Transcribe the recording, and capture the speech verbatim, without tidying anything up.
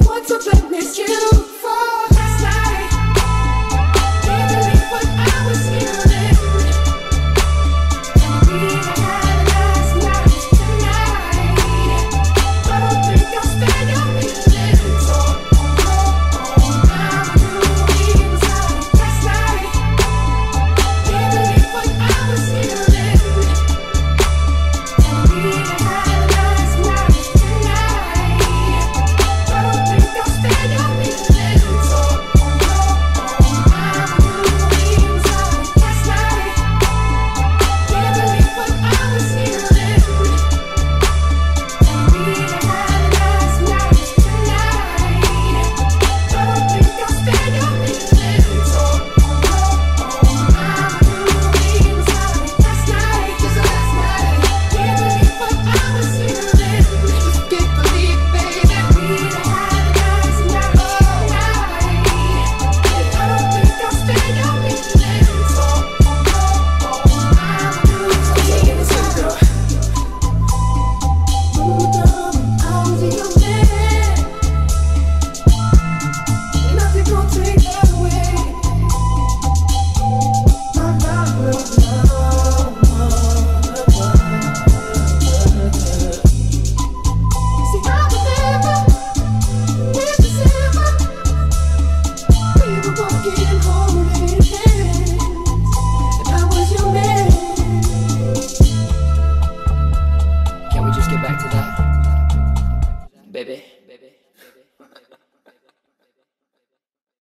what to blame this you for last night. Can't believe what I was feeling. And we had last night tonight. But I don't think I'll spare your feelings. Oh, oh, oh, I'm doing inside last night. Can't believe what I was feeling. And we had last night tonight. But I don't think I'll spare your feelings. Oh, oh, oh, I'm doing inside last night. Can't believe what I was feeling. And we had last night tonight. But I don't think I'll spare your feelings. Oh, oh, oh, I'm doing inside last night. Just last night. Can't believe what I was feeling. Just can't believe, baby. We had last night tonight. I don't think I'll spare your feelings. Oh, oh, oh, I'm doing inside. Moved on, I was your man. And nothing gon' take that away. My love will love. See, I remember in December, we were walking holding hands, and I was your man. Can we just get back to that, baby?